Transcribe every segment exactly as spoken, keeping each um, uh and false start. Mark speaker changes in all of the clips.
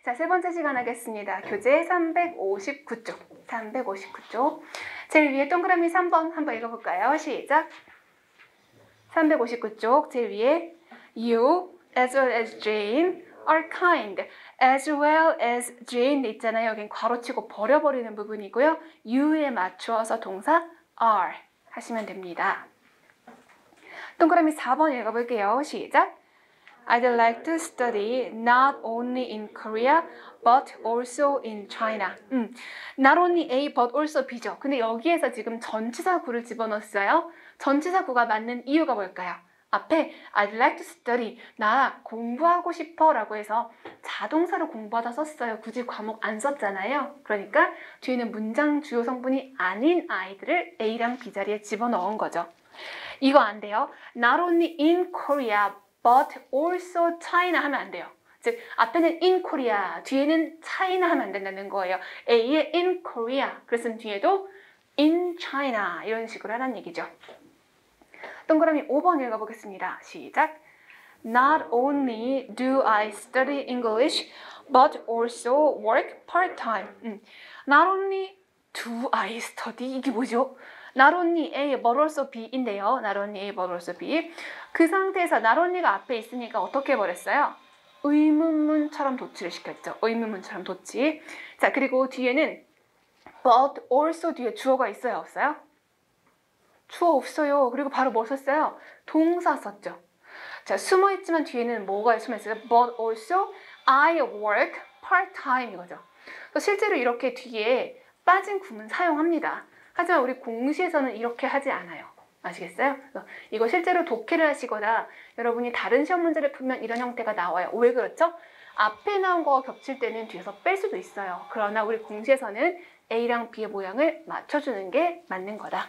Speaker 1: 자, 세 번째 시간 하겠습니다. 교재 삼백오십구 쪽. 삼백오십구 쪽. 제일 위에 동그라미 삼 번 한번 읽어볼까요? 시작. 삼백오십구 쪽 제일 위에 You as well as Jane are kind. As well as Jane 있잖아요. 여긴 괄호치고 버려버리는 부분이고요. You에 맞추어서 동사 are 하시면 됩니다. 동그라미 사 번 읽어볼게요. 시작. I'd like to study not only in Korea but also in China. 음, not only A but also B죠. 근데 여기에서 지금 전치사구를 집어넣었어요. 전치사구가 맞는 이유가 뭘까요? 앞에 I'd like to study, 나 공부하고 싶어 라고 해서 자동사로 공부하다 썼어요. 굳이 과목 안 썼잖아요. 그러니까 뒤에는 문장 주요 성분이 아닌 아이들을 A랑 B 자리에 집어넣은 거죠. 이거 안 돼요. Not only in Korea but also China 하면 안 돼요. 즉 앞에는 in Korea, 뒤에는 China 하면 안 된다는 거예요. A에 in Korea, 그랬으면 뒤에도 in China 이런 식으로 하라는 얘기죠. 동그라미 오 번 읽어보겠습니다. 시작. Not only do I study English, but also work part-time. 음. Not only do I study, 이게 뭐죠? Not only A, but also B인데요. Not only A, but also B. 그 상태에서 not only가 앞에 있으니까 어떻게 해버렸어요? 의문문처럼 도치를 시켰죠. 의문문처럼 도치. 자, 그리고 뒤에는 but also 뒤에 주어가 있어요? 없어요? 주어 없어요. 그리고 바로 뭐 썼어요? 동사 썼죠. 자, 숨어있지만 뒤에는 뭐가 숨어있어요? But also I work part-time 이거죠. 실제로 이렇게 뒤에 빠진 구문 사용합니다. 하지만 우리 공시에서는 이렇게 하지 않아요. 아시겠어요? 이거 실제로 독해를 하시거나 여러분이 다른 시험 문제를 풀면 이런 형태가 나와요. 왜 그렇죠? 앞에 나온 거와 겹칠 때는 뒤에서 뺄 수도 있어요. 그러나 우리 공시에서는 A랑 B의 모양을 맞춰주는 게 맞는 거다.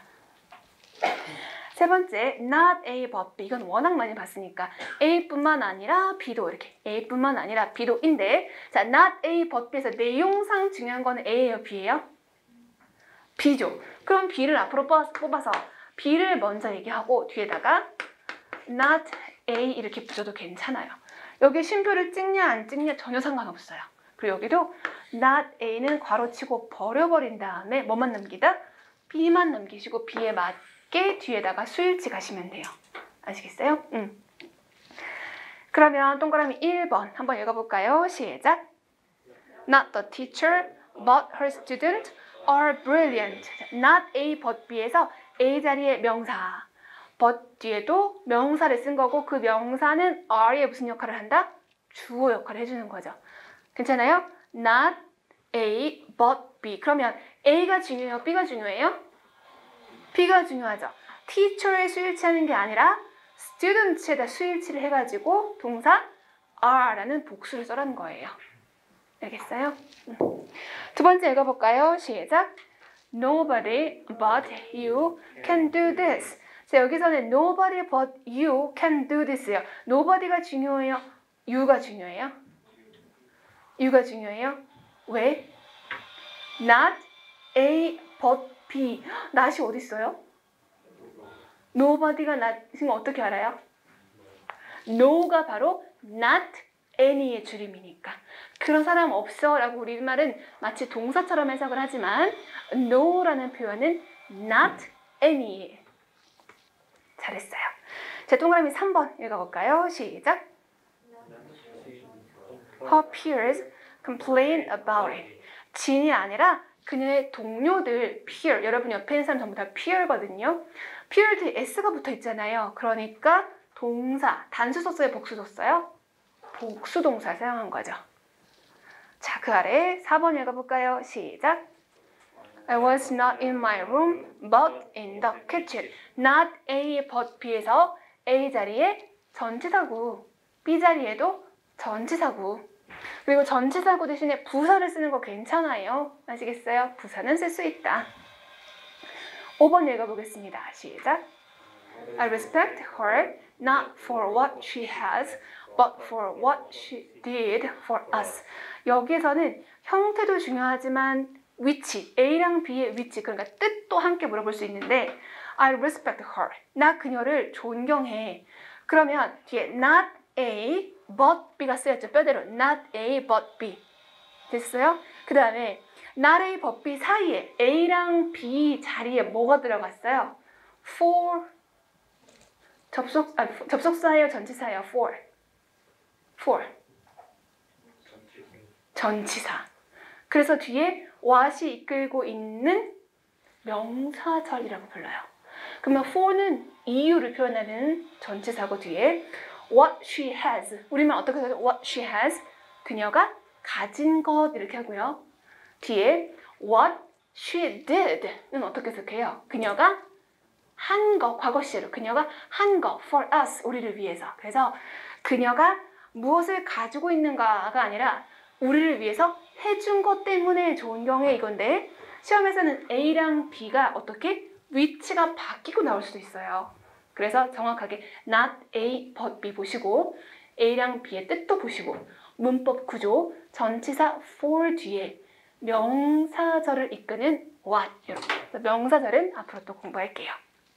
Speaker 1: 세 번째, not A but B. 이건 워낙 많이 봤으니까 A뿐만 아니라 B도 이렇게 A뿐만 아니라 B도인데 자, not A but B에서 내용상 중요한 거는 A예요, B예요? B죠. 그럼 B를 앞으로 뽑아서 B를 먼저 얘기하고 뒤에다가 not A 이렇게 붙여도 괜찮아요. 여기 쉼표를 찍냐 안 찍냐 전혀 상관없어요. 그리고 여기도 not A는 괄호치고 버려버린 다음에 뭐만 남기다? B만 남기시고 B에 맞게 뒤에다가 수일치 가시면 돼요. 아시겠어요? 음. 그러면 동그라미 일 번 한번 읽어볼까요? 시작. Not the teacher but her student are brilliant. Not A but B에서 A 자리에 명사, but 뒤에도 명사를 쓴 거고 그 명사는 are에 무슨 역할을 한다? 주어 역할을 해주는 거죠. 괜찮아요? Not A but B. 그러면 A가 중요해요? B가 중요해요? B가 중요하죠. teacher에 수일치하는 게 아니라 students에다 수일치를 해가지고 동사 are라는 복수를 써라는 거예요. 알겠어요? 두 번째 읽어볼까요? 시작. Nobody but you can do this. 자, 여기서는 nobody but you can do this요. nobody가 중요해요? you가 중요해요? you가 중요해요? 왜? not A but B. not이 어디 있어요? nobody가 not인 거 어떻게 알아요? no가 바로 not any의 줄임이니까. 그런 사람 없어 라고 우리말은 마치 동사처럼 해석을 하지만 no라는 표현은 not any. 잘했어요. 자, 동그라미 삼 번 읽어볼까요? 시작. Her peers complain about it. 진이 아니라 그녀의 동료들 peer. 여러분 옆에 있는 사람 전부 다 peer거든요. peer 뒤에 s가 붙어 있잖아요. 그러니까 동사, 단수 썼어요? 복수 썼어요? 복수 동사 사용한 거죠. 자, 그 아래 사 번 읽어볼까요? 시작. I was not in my room, but in the kitchen. Not A, but B에서 A 자리에 전치사구, B 자리에도 전치사구. 그리고 전치사구 대신에 부사를 쓰는 거 괜찮아요. 아시겠어요? 부사는 쓸 수 있다. 오 번 읽어보겠습니다. 시작. I respect her not for what she has, but for what she did for us. 여기에서는 형태도 중요하지만 위치, A랑 B의 위치, 그러니까 뜻도 함께 물어볼 수 있는데 I respect her. 나 그녀를 존경해. 그러면 뒤에 not A but B가 쓰였죠. 뼈대로 not A but B. 됐어요? 그 다음에 not A, but B 사이에 A랑 B 자리에 뭐가 들어갔어요? for 접속, 아, 접속사예요? 전치사예요? for for 전치사. 그래서 뒤에 what이 이끌고 있는 명사절이라고 불러요. 그러면 for는 이유를 표현하는 전치사고 뒤에 what she has. 우리만 어떻게 해서 what she has. 그녀가 가진 것 이렇게 하고요. 뒤에 what she did는 어떻게 해석해요? 그녀가 한 거, 과거시로 그녀가 한 거 for us, 우리를 위해서. 그래서 그녀가 무엇을 가지고 있는가가 아니라 우리를 위해서 해준 것 때문에 좋은 경우에 이건데 시험에서는 A랑 B가 어떻게 위치가 바뀌고 나올 수도 있어요. 그래서 정확하게 not A but B 보시고 A랑 B의 뜻도 보시고 문법 구조 전치사 for 뒤에 명사절을 이끄는 what 이렇게. 명사절은 앞으로 또 공부할게요.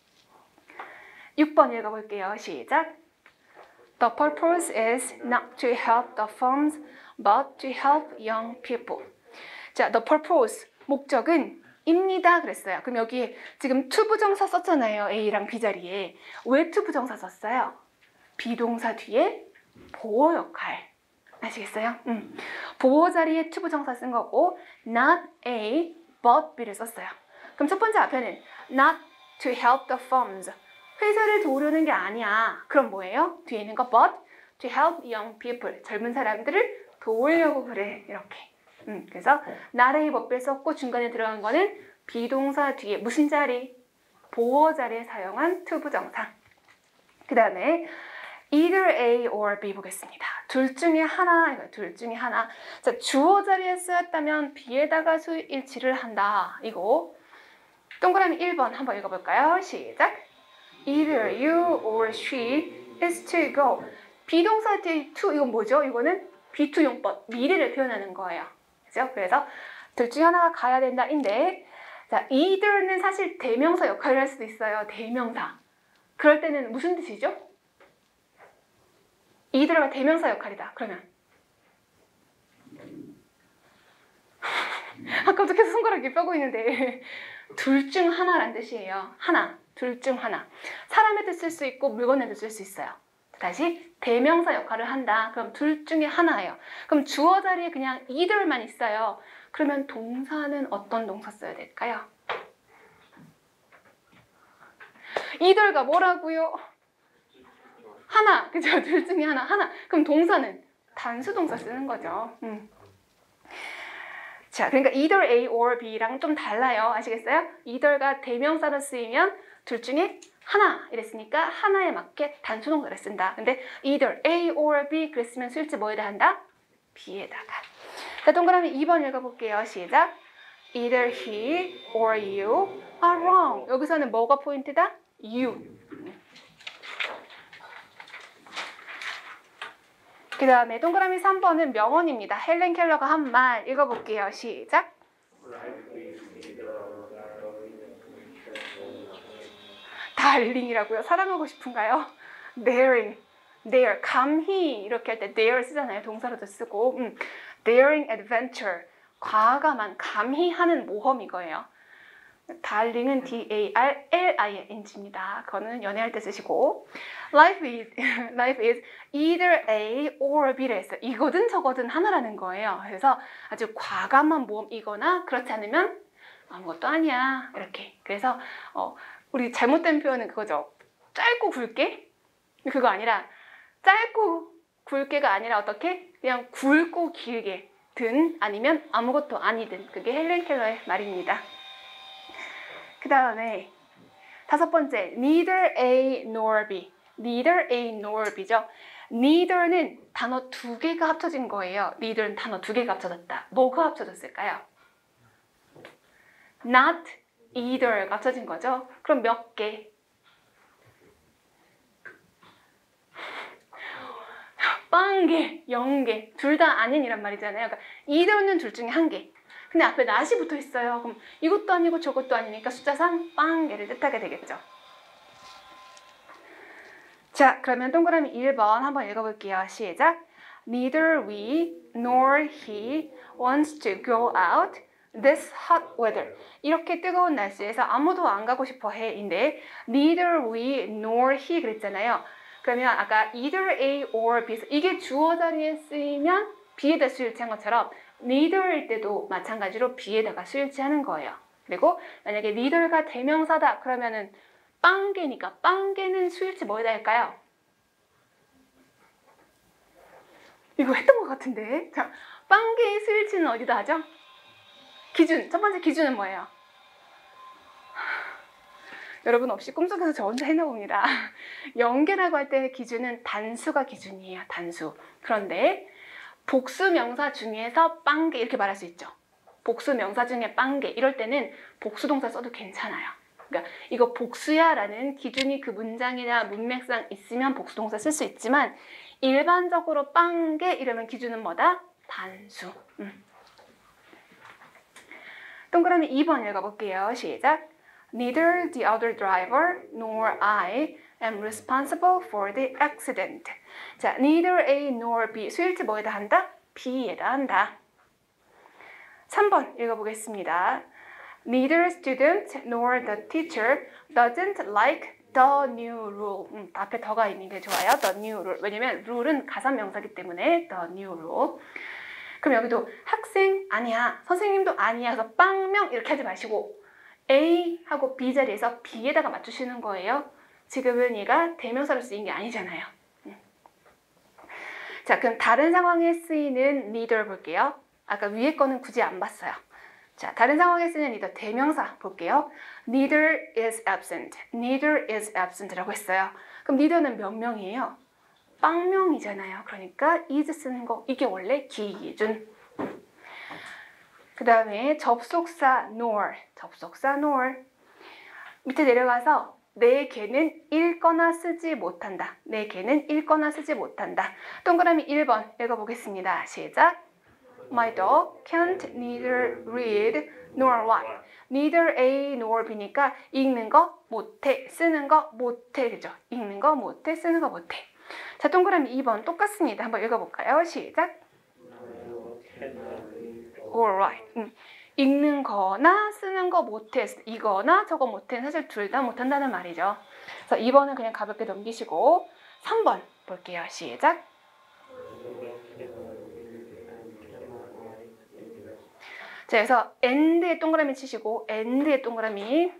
Speaker 1: 육 번 읽어볼게요. 시작. The purpose is not to help the firms but to help young people. 자, the purpose 목적은 입니다 그랬어요. 그럼 여기 지금 to 부정사 썼잖아요. A랑 B 자리에. 왜 to 부정사 썼어요? 비동사 뒤에 보호 역할. 아시겠어요? 음. 보호 자리에 to 부정사 쓴 거고 not A but B를 썼어요. 그럼 첫 번째 앞에는 not to help the firms. 회사를 도우려는 게 아니야. 그럼 뭐예요? 뒤에 있는 거 but to help young people. 젊은 사람들을 도우려고 그래. 이렇게. 음, 그래서 not A but B를 썼고 중간에 들어간 거는 비동사 뒤에 무슨 자리? 보호 자리에 사용한 to 부정사. 그 다음에 either A or B 보겠습니다. 둘 중에 하나, 둘 중에 하나. 자, 주어 자리에 쓰였다면 B에다가 수일치를 한다. 이거. 동그라미 일 번 한번 읽어볼까요? 시작. Either you or she is to go. 비동사 뒤에 to, 이건 뭐죠? 이거는 비투용법, 미래를 표현하는 거예요. 그죠? 그래서 둘 중에 하나가 가야 된다인데, 자, either는 사실 대명사 역할을 할 수도 있어요. 대명사. 그럴 때는 무슨 뜻이죠? either가 대명사 역할이다. 그러면 아까부터 계속 손가락이 펴고 있는데 둘 중 하나란 뜻이에요. 하나. 둘 중 하나. 사람의 뜻 쓸 수 있고 물건의 뜻 쓸 수 있어요. 다시 대명사 역할을 한다. 그럼 둘 중에 하나예요. 그럼 주어 자리에 그냥 either만 있어요. 그러면 동사는 어떤 동사 써야 될까요? either가 뭐라고요? 하나. 그죠? 둘 중에 하나. 하나. 그럼 동사는 단수 동사 쓰는 거죠. 음. 자, 그러니까 either A or B랑 좀 달라요. 아시겠어요? either가 대명사로 쓰이면 둘 중에 하나 이랬으니까 하나에 맞게 단수 동사를 쓴다. 근데 either A or B 그랬으면 수일치 뭐에다 한다? B에다가. 자, 동그라미 이 번 읽어볼게요. 시작. Either he or you are wrong. 여기서는 뭐가 포인트다? You. 그 다음에 동그라미 삼 번은 명언입니다. 헬렌 켈러가 한 말 읽어볼게요. 시작. 달링이라고요? 사랑하고 싶은가요? daring, dare, 감히 이렇게 할 때 dare 쓰잖아요. 동사로도 쓰고 음. daring adventure, 과감한, 감히 하는 모험 이거예요. 달링은 D A R L I N G입니다. 그거는 연애할 때 쓰시고 life is, life is either A or B를 했어요. 이거든 저거든 하나라는 거예요. 그래서 아주 과감한 모험이거나 그렇지 않으면 아무것도 아니야. 이렇게. 그래서 어, 우리 잘못된 표현은 그거죠. 짧고 굵게? 그거 아니라 짧고 굵게가 아니라 어떻게? 그냥 굵고 길게 든 아니면 아무것도 아니든. 그게 헬렌 켈러의 말입니다. 그 다음에 다섯 번째, neither A nor B. neither A nor B죠. neither는 단어 두 개가 합쳐진 거예요. neither는 단어 두 개가 합쳐졌다. 뭐가 합쳐졌을까요? not either가 합쳐진 거죠. 그럼 몇 개? 영 개, 영 개. 둘 다 아닌이란 말이잖아요. 그러니까 either는 둘 중에 한 개. 근데 앞에 not이 붙어 있어요. 그럼 이것도 아니고 저것도 아니니까 숫자 삼, 영 개를 뜻하게 되겠죠. 자, 그러면 동그라미 일 번 한번 읽어볼게요. 시작. neither we nor he wants to go out this hot weather. 이렇게 뜨거운 날씨에서 아무도 안 가고 싶어 해인데 neither we nor he 그랬잖아요. 그러면 아까 either A or B 이게 주어 자리에 쓰이면 B에다 수일치한 것처럼 neither일 때도 마찬가지로 B에다가 수일치하는 거예요. 그리고 만약에 neither가 대명사다 그러면은 빵개니까 빵개는 수일치 뭐에다 할까요? 이거 했던 것 같은데. 자, 빵개의 수일치는 어디다 하죠? 기준. 첫 번째 기준은 뭐예요? 여러분 없이 꿈속에서 저 혼자 해나봅니다. 연계라고 할 때 기준은 단수가 기준이에요. 단수. 그런데 복수 명사 중에서 빵개 이렇게 말할 수 있죠. 복수 명사 중에 빵개 이럴 때는 복수 동사 써도 괜찮아요. 그러니까 이거 복수야 라는 기준이 그 문장이나 문맥상 있으면 복수 동사 쓸 수 있지만 일반적으로 빵개 이러면 기준은 뭐다? 단수. 음. 동그라미 이 번 읽어볼게요. 시작. Neither the other driver nor I am responsible for the accident. 자, neither A nor B 수일치 뭐에다 한다? B에다 한다. 삼 번 읽어보겠습니다. Neither student nor the teacher doesn't like the new rule. 음, 앞에 더가 있는 게 좋아요. The new rule. 왜냐면 rule은 가산명사기 때문에 the new rule. 그럼 여기도 학생 아니야, 선생님도 아니야. 그래서 빵명 이렇게 하지 마시고 A하고 B 자리에서 B에다가 맞추시는 거예요. 지금은 얘가 대명사로 쓰인 게 아니잖아요. 음. 자, 그럼 다른 상황에 쓰이는 neither 볼게요. 아까 위에 거는 굳이 안 봤어요. 자, 다른 상황에 쓰이는 neither 대명사 볼게요. Neither is absent. Neither is absent라고 했어요. 그럼 neither는 몇 명이에요? 빵명이잖아요. 그러니까 is 쓰는 거 이게 원래 기준. 그 다음에 접속사 nor. 접속사 nor. 밑에 내려가서 내 개는 읽거나 쓰지 못한다. 내 개는 읽거나 쓰지 못한다. 동그라미 일 번 읽어보겠습니다. 시작. My dog can't neither read nor write. Neither A nor B니까 읽는 거 못해, 쓰는 거 못해. 그죠? 읽는 거 못해, 쓰는 거 못해. 자, 동그라미 이 번 똑같습니다. 한번 읽어볼까요? 시작. Alright. 음. 읽는 거나 쓰는 거 못해. 이거나 저거 못해. 사실 둘 다 못한다는 말이죠. 그래서 이 번은 그냥 가볍게 넘기시고 삼 번 볼게요. 시작. 자, 그래서 and에 동그라미 치시고 and에 동그라미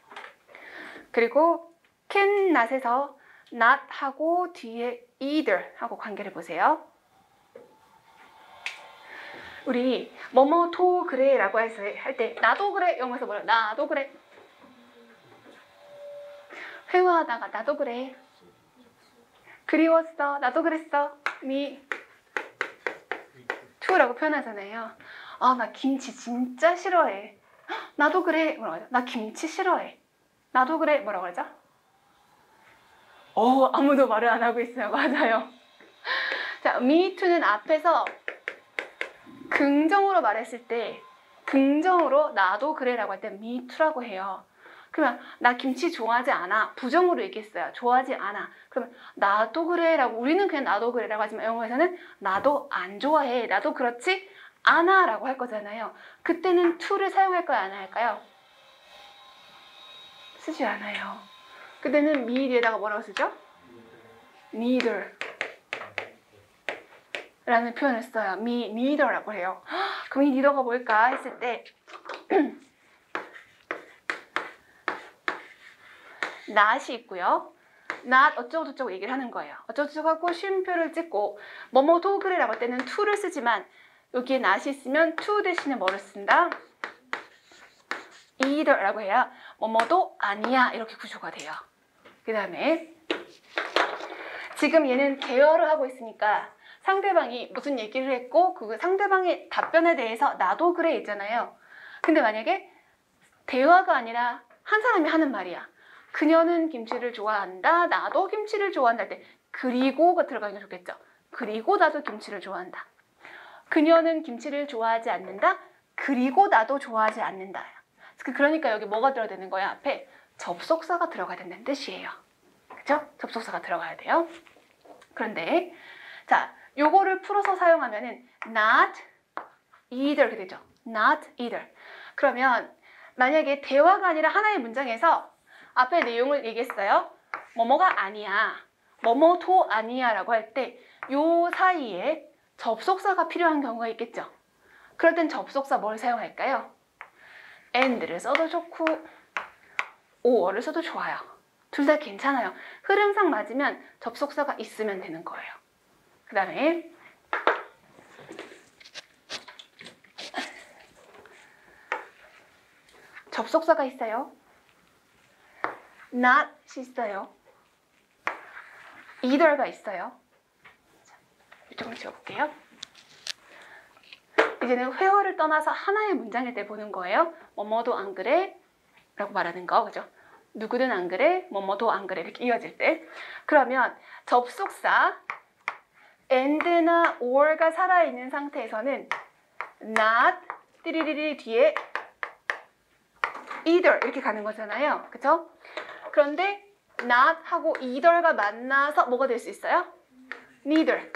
Speaker 1: 그리고 can not에서 not 하고 뒤에 either 하고 관계를 보세요. 우리 뭐뭐도 그래 라고 해서 할 때 나도 그래 영어에서 뭐라 나도 그래 회화하다가 나도 그래 그리웠어 나도 그랬어 me too 라고 표현하잖아요. 아, 나 김치 진짜 싫어해. 나도 그래 뭐라고 하죠? 나 김치 싫어해. 나도 그래 뭐라고 하죠? 어, 아무도 말을 안 하고 있어요. 맞아요. 자, me too는 앞에서 긍정으로 말했을 때 긍정으로 나도 그래라고 할 때 me too라고 해요. 그러면 나 김치 좋아하지 않아. 부정으로 얘기했어요. 좋아하지 않아. 그러면 나도 그래라고 우리는 그냥 나도 그래라고 하지만 영어에서는 나도 안 좋아해. 나도 그렇지 않아 라고 할 거잖아요. 그때는 to를 사용할까요? 안 할까요? 쓰지 않아요. 그때는 me 뒤에다가 뭐라고 쓰죠? neither 라는 표현을 써요. me neither라고 해요. 그럼 이 neither가 뭘까 했을 때 not이 있고요. not 어쩌고 저쩌고 얘기를 하는 거예요. 어쩌고 저쩌고 하고 쉼표를 찍고 뭐뭐도 그래라고 할 때는 to를 쓰지만 여기에 not이 있으면 to 대신에 뭐를 쓴다? either라고 해야 뭐뭐도 아니야 이렇게 구조가 돼요. 그 다음에 지금 얘는 대화를 하고 있으니까 상대방이 무슨 얘기를 했고 그 상대방의 답변에 대해서 나도 그래 있잖아요. 근데 만약에 대화가 아니라 한 사람이 하는 말이야. 그녀는 김치를 좋아한다. 나도 김치를 좋아한다 할 때 그리고가 들어가는 게 좋겠죠. 그리고 나도 김치를 좋아한다. 그녀는 김치를 좋아하지 않는다. 그리고 나도 좋아하지 않는다. 그러니까 여기 뭐가 들어야 되는 거야? 앞에 접속사가 들어가야 된다는 뜻이에요. 그렇죠? 접속사가 들어가야 돼요. 그런데 자, 요거를 풀어서 사용하면은 not either 이렇게 되죠. not either. 그러면 만약에 대화가 아니라 하나의 문장에서 앞에 내용을 얘기했어요. 뭐뭐가 아니야. 뭐뭐도 아니야 라고 할 때 요 사이에 접속사가 필요한 경우가 있겠죠. 그럴 땐 접속사 뭘 사용할까요? and를 써도 좋고 or를 써도 좋아요. 둘 다 괜찮아요. 흐름상 맞으면 접속사가 있으면 되는 거예요. 그 다음에 접속사가 있어요. not이 있어요. either가 있어요. 자, 이쪽으로 지워볼게요. 이제는 회화를 떠나서 하나의 문장일 때 보는 거예요. 뭐뭐도 안 그래? 라고 말하는 거, 그죠? 누구든 안 그래? 뭐뭐도 안 그래? 이렇게 이어질 때. 그러면 접속사 and나 or가 살아있는 상태에서는 not, 띠리리리 뒤에 either 이렇게 가는 거잖아요. 그쵸? 그런데 not 하고 either가 만나서 뭐가 될 수 있어요? neither.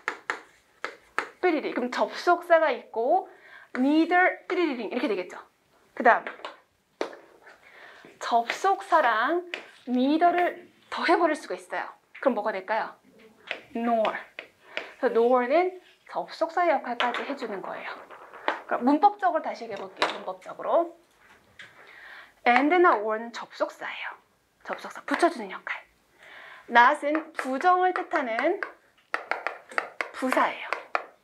Speaker 1: 삐리리. 그럼 접속사가 있고 neither, 띠리리링 이렇게 되겠죠. 그 다음 접속사랑 neither를 더해버릴 수가 있어요. 그럼 뭐가 될까요? nor. 그래서 nor는 접속사의 역할까지 해주는 거예요. 그럼 문법적으로 다시 얘기해볼게요. 문법적으로. and나 or는 접속사예요. 접속사, 붙여주는 역할. not은 부정을 뜻하는 부사예요.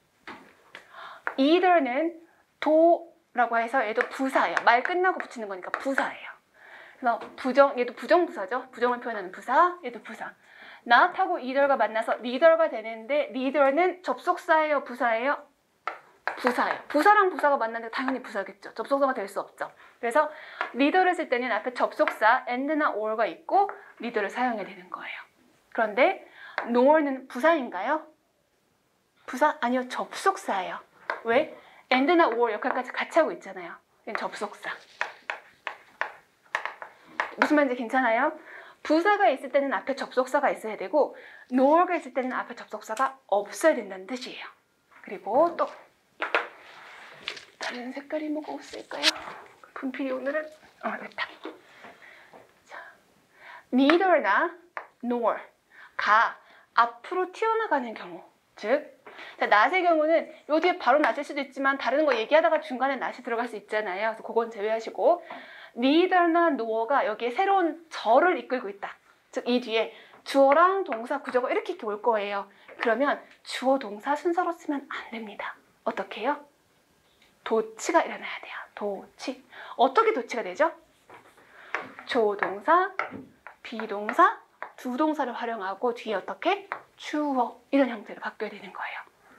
Speaker 1: either는 도라고 해서 얘도 부사예요. 말 끝나고 붙이는 거니까 부사예요. 그래서 부정, 얘도 부정부사죠. 부정을 표현하는 부사, 얘도 부사. not하고 either가 만나서 neither가 되는데 neither는 접속사예요, 부사예요? 부사예요. 부사랑 부사가 만나는데 당연히 부사겠죠. 접속사가 될 수 없죠. 그래서 neither를 쓸 때는 앞에 접속사 and나 or가 있고 neither를 사용해야 되는 거예요. 그런데 nor는 부사인가요? 부사? 아니요, 접속사예요. 왜? and나 or 역할까지 같이 하고 있잖아요. 이건 접속사. 무슨 말인지 괜찮아요? 부사가 있을 때는 앞에 접속사가 있어야 되고 nor가 있을 때는 앞에 접속사가 없어야 된다는 뜻이에요. 그리고 또 다른 색깔이 뭐가 없을까요? 분필이 오늘은 어, 됐다. 자, neither나 nor가 앞으로 튀어나가는 경우, 즉 자, not의 경우는 요 뒤에 바로 not일 수도 있지만 다른 거 얘기하다가 중간에 not이 들어갈 수 있잖아요. 그래서 그건 제외하시고 neither나 nor가 여기에 새로운 절을 이끌고 있다. 즉 이 뒤에 주어랑 동사 구조가 이렇게, 이렇게 올 거예요. 그러면 주어 동사 순서로 쓰면 안 됩니다. 어떻게 해요? 도치가 일어나야 돼요. 도치. 어떻게 도치가 되죠? 조동사, 비동사, 두 동사를 활용하고 뒤에 어떻게? 주어. 이런 형태로 바뀌어야 되는 거예요.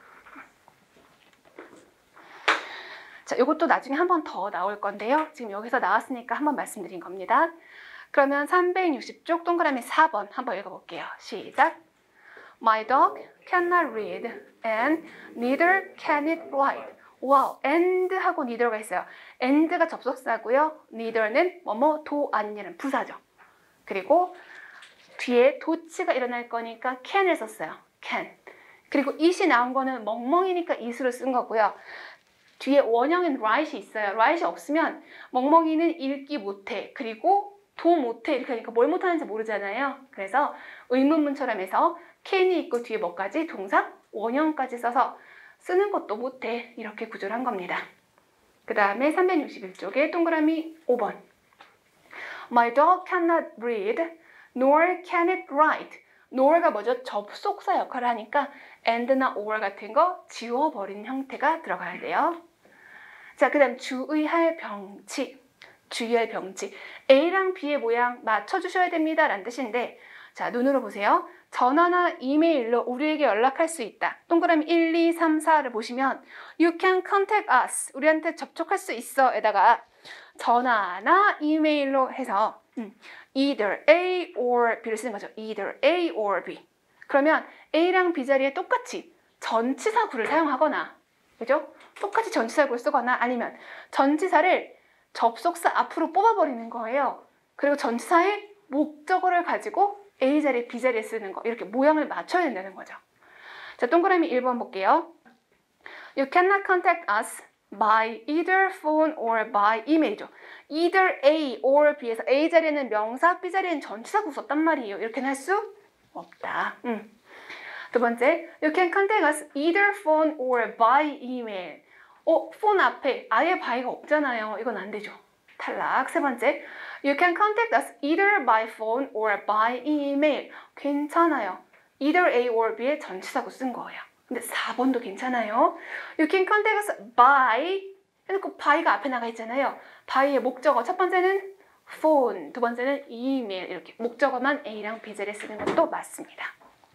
Speaker 1: 자, 이것도 나중에 한 번 더 나올 건데요. 지금 여기서 나왔으니까 한번 말씀드린 겁니다. 그러면 삼백육십 쪽 동그라미 사 번 한번 읽어볼게요. 시작. My dog cannot read and neither can it write. 와우, and 하고 neither가 있어요. and가 접속사고요. neither는 뭐뭐 도 아니냐는 부사죠. 그리고 뒤에 도치가 일어날 거니까 can을 썼어요. can. 그리고 it이 나온 거는 멍멍이니까 it으로 쓴 거고요. 뒤에 원형인 write이 있어요. write이 없으면 멍멍이는 읽기 못해. 그리고 도 못해. 이렇게 하니까 뭘 못하는지 모르잖아요. 그래서 의문문처럼 해서 can이 있고 뒤에 뭐까지? 동사 원형까지 써서 쓰는 것도 못해. 이렇게 구조를 한 겁니다. 그 다음에 삼백육십일 쪽에 동그라미 오 번. My dog cannot read, nor can it write. nor가 뭐죠? 접속사 역할을 하니까 and나 or 같은 거 지워버리는 형태가 들어가야 돼요. 자, 그 다음 주의할 병치. 주의할 병치. A랑 B의 모양 맞춰주셔야 됩니다. 라는 뜻인데, 자, 눈으로 보세요. 전화나 이메일로 우리에게 연락할 수 있다. 동그라미 일, 이, 삼, 사를 보시면 You can contact us. 우리한테 접촉할 수 있어. 에다가 전화나 이메일로 해서 음, either A or B를 쓰는 거죠. either A or B. 그러면 A랑 B 자리에 똑같이 전치사구를 사용하거나, 그죠? 똑같이 전치사구를 쓰거나 아니면 전치사를 접속사 앞으로 뽑아버리는 거예요. 그리고 전치사의 목적어를 가지고 A 자리에 B 자리에 쓰는 거, 이렇게 모양을 맞춰야 된다는 거죠. 자, 동그라미 일 번 볼게요. You cannot contact us by either phone or by email이죠. either A or B에서 A 자리에는 명사, B 자리에는 전치사가 썼단 말이에요. 이렇게는 할 수 없다. 음. 두 번째, you can contact us either phone or by email. 어, 폰 앞에 아예 by가 없잖아요. 이건 안 되죠. 탈락. 세 번째, you can contact us either by phone or by email. 괜찮아요. either A or B에 전치사고 쓴 거예요. 근데 사 번도 괜찮아요. You can contact us by 해놓고 by가 앞에 나가 있잖아요. by의 목적어 첫 번째는 phone, 두 번째는 email 이렇게 목적어만 A랑 B 자리에 쓰는 것도 맞습니다.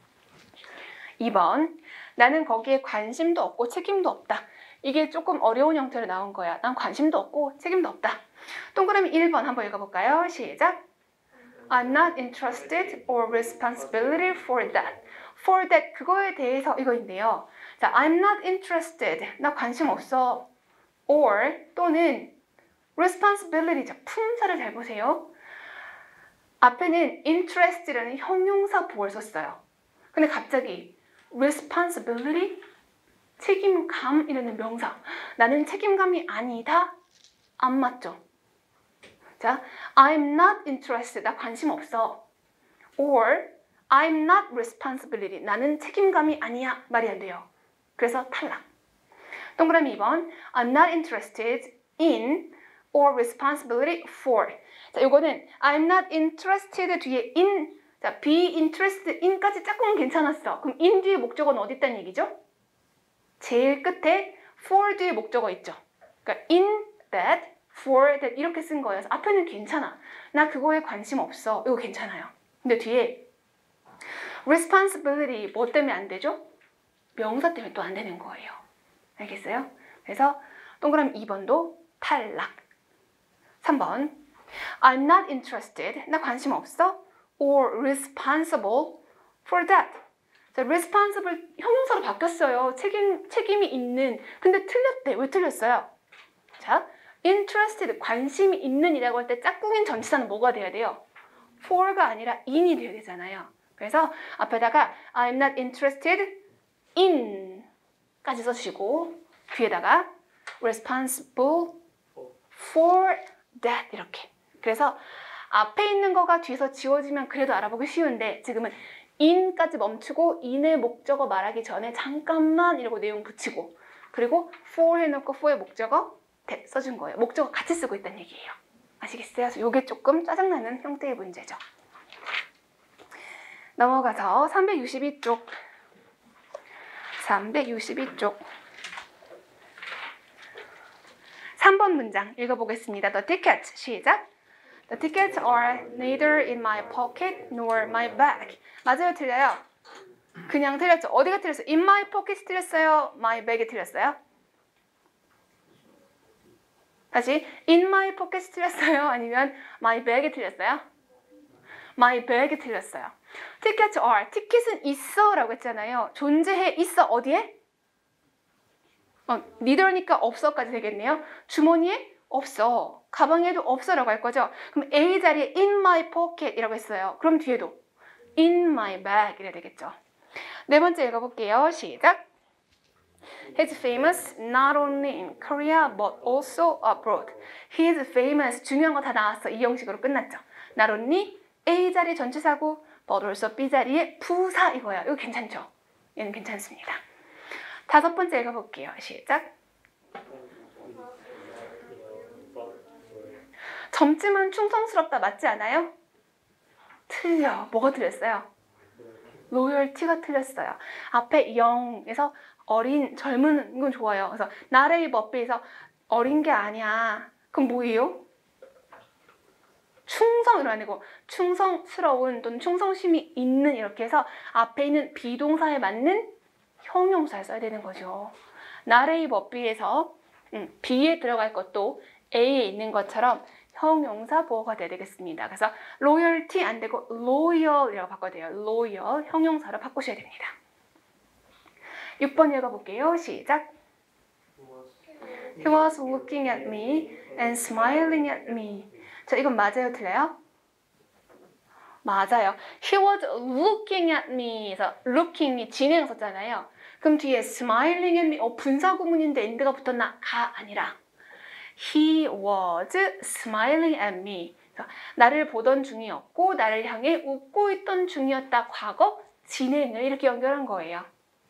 Speaker 1: 이 번, 나는 거기에 관심도 없고 책임도 없다. 이게 조금 어려운 형태로 나온 거야. 난 관심도 없고 책임도 없다. 동그라미 일 번 한번 읽어볼까요? 시작. I'm not interested or responsibility for that. For that, 그거에 대해서 이거인데요. 자, I'm not interested. 나 관심 없어. or 또는 responsibility. 자, 품사를 잘 보세요. 앞에는 interest라는 형용사 보호를 썼어요. 근데 갑자기 responsibility, 책임감이라는 명사. 나는 책임감이 아니다. 안 맞죠? 자, I'm not interested. 나 관심 없어. or I'm not responsibility. 나는 책임감이 아니야. 말이 안 돼요. 그래서 탈락. 동그라미 이 번. I'm not interested in or responsibility for. 자, 요거는 I'm not interested 뒤에 in, 자, be interested in까지 짝꿍은 괜찮았어. 그럼 in 뒤에 목적어는 어디 있다는 얘기죠? 제일 끝에 for 뒤에 목적어 있죠. 그러니까 in that, for that 이렇게 쓴 거예요. 앞에는 괜찮아. 나 그거에 관심 없어. 이거 괜찮아요. 근데 뒤에 responsibility 뭐 때문에 안 되죠? 명사 때문에 또 안 되는 거예요. 알겠어요? 그래서 동그라미 이 번도 탈락. 삼 번. I'm not interested. 나 관심 없어. or responsible for that. 자, responsible 형용사로 바뀌었어요. 책임, 책임이 있는. 근데 틀렸대. 왜 틀렸어요? 자, interested, 관심이 있는 이라고 할 때 짝꿍인 전치사는 뭐가 돼야 돼요? for가 아니라 in이 돼야 되잖아요. 그래서 앞에다가 I'm not interested in 까지 써주시고 뒤에다가 responsible for that 이렇게. 그래서 앞에 있는 거가 뒤에서 지워지면 그래도 알아보기 쉬운데 지금은 in까지 멈추고 in의 목적어 말하기 전에 잠깐만 이러고 내용 붙이고 그리고 for 해놓고 for의 목적어 that 써준 거예요. 목적어 같이 쓰고 있다는 얘기예요. 아시겠어요? 그래서 이게 조금 짜증나는 형태의 문제죠. 넘어가서 삼백육십이 쪽 삼백육십이 쪽 삼 번 문장 읽어보겠습니다. The tickets, 시작. The tickets are neither in my pocket nor my bag. 맞아요, 틀려요? 그냥 틀렸죠. 어디가 틀렸어요? In my pocket 틀렸어요? My bag이 틀렸어요? 다시 in my pocket 틀렸어요? 아니면 my bag이 틀렸어요? my bag이 틀렸어요. tickets are, 티켓은 있어 라고 했잖아요. 존재해, 있어, 어디에? 어, neither니까 없어까지 되겠네요. 주머니에 없어. 가방에도 없어 라고 할 거죠. 그럼 A 자리에 in my pocket 이라고 했어요. 그럼 뒤에도 in my bag 이래야 되겠죠. 네 번째 읽어볼게요. 시작. He's famous not only in Korea but also abroad. He's famous. 중요한 거 다 나왔어. 이 형식으로 끝났죠. Not only A 자리 전치사고 but also B 자리에 부사 이거야. 이거 괜찮죠? 얘는 괜찮습니다. 다섯 번째 읽어볼게요. 시작. 젊지만 충성스럽다 맞지 않아요? 틀려. 뭐가 틀렸어요? 로열티가 틀렸어요. 앞에 영에서 어린, 젊은 건 좋아요. 그래서 나레이 버피에서 어린 게 아니야. 그럼 뭐예요? 충성으로 아니고 충성스러운 또는 충성심이 있는 이렇게 해서 앞에 있는 비동사에 맞는 형용사를 써야 되는 거죠. 나레이 버피에서 음, B에 들어갈 것도 A에 있는 것처럼 형용사 보호가 돼야 되겠습니다. 그래서 loyalty 안 되고 loyal이라고 바꿔야 돼요. loyal 형용사로 바꾸셔야 됩니다. 육 번 읽어볼게요. 시작. He was looking at me and smiling at me. 자, 이건 맞아요, 틀려요? 맞아요. He was looking at me. 그래서 looking이 진행 썼잖아요. 그럼 뒤에 smiling at me, 어, 분사구문인데 end가 붙었나? 가 아니라 he was smiling at me. 나를 보던 중이었고 나를 향해 웃고 있던 중이었다. 과거 진행을 이렇게 연결한 거예요.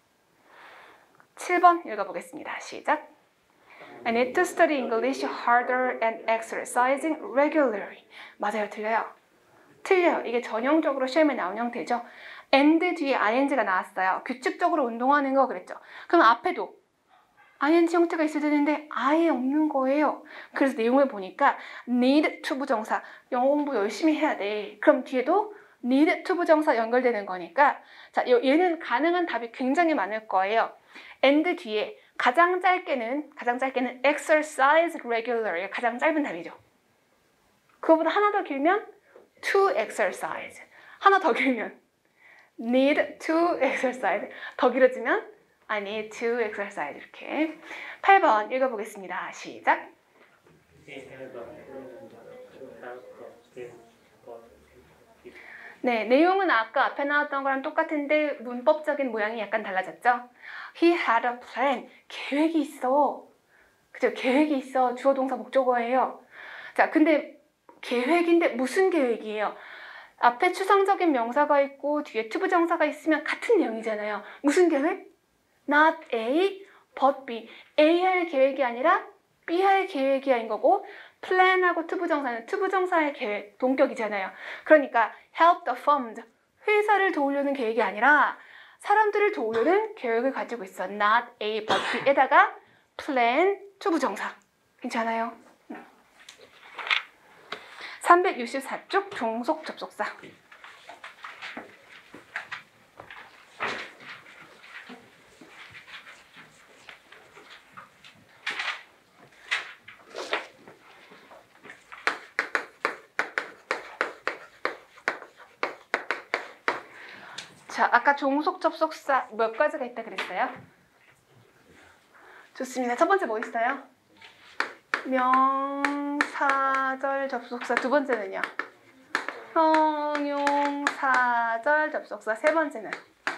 Speaker 1: 칠 번 읽어보겠습니다. 시작. I need to study English harder and exercising regularly. 맞아요. 틀려요. 틀려요. 이게 전형적으로 시험에 나온 형태죠. and 뒤에 ing가 나왔어요. 규칙적으로 운동하는 거 그랬죠. 그럼 앞에도 ing 형태가 있어야 되는데 아예 없는 거예요. 그래서 내용을 보니까 need to 부정사, 영어 공부 열심히 해야 돼. 그럼 뒤에도 need to 부정사 연결되는 거니까 자, 얘는 가능한 답이 굉장히 많을 거예요. and 뒤에 가장 짧게는 가장 짧게는 exercise regularly 가장 짧은 답이죠. 그거보다 하나 더 길면 to exercise, 하나 더 길면 need to exercise, 더 길어지면 I need to exercise. 이렇게. 팔 번 읽어보겠습니다. 시작. 네, 내용은 아까 앞에 나왔던 거랑 똑같은데 문법적인 모양이 약간 달라졌죠? He had a plan. 계획이 있어. 그죠? 계획이 있어. 주어 동사 목적어예요. 자, 근데 계획인데 무슨 계획이에요? 앞에 추상적인 명사가 있고 뒤에 투부정사가 있으면 같은 내용이잖아요. 무슨 계획? Not A, but B. A 할 계획이 아니라 B 할 계획이인 거고 plan하고 투부정사는 투부정사의 계획, 동격이잖아요. 그러니까 help the fund, 회사를 도우려는 계획이 아니라 사람들을 도우려는 계획을 가지고 있어. Not A, but B에다가 plan, 투부정사. 괜찮아요? 삼백육십사 쪽 종속 접속사. 자, 아까 종속 접속사 몇 가지가 있다 그랬어요? 좋습니다. 첫 번째 뭐 있어요? 명사절 접속사. 두 번째는요? 형용사절 접속사. 세 번째는